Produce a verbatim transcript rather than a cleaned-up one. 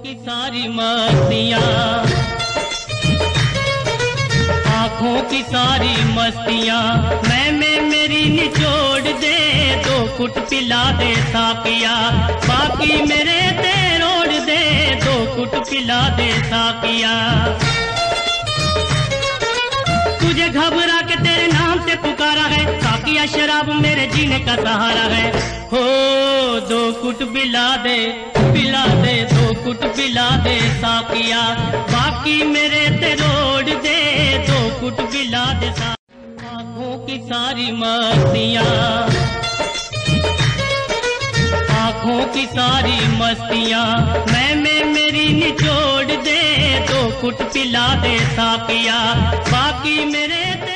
की सारी मस्तियाँ, आँखों की सारी मस्तियाँ मैं में मेरी निचोड़ दे, दो कुट पिला दे साकिया, बाकी मेरे ते रोड़ दे, दो कुट पिला दे साकिया। तुझे घबरा के तेरे नाम से पुकारा है, साकिया शराब मेरे जीने का सहारा है। हो दो कुट पिला दे, पिला दे, दो कुट पिला दे साकिया, बाकी मेरे ते रोड़ दे, दो कुट पिला दे साकिया। आँखों की सारी मस्तियाँ, आँखों की सारी मस्तियाँ मैं में मेरी निचोड़ दे, दो कुट पिला दे साकिया, बाकी मेरे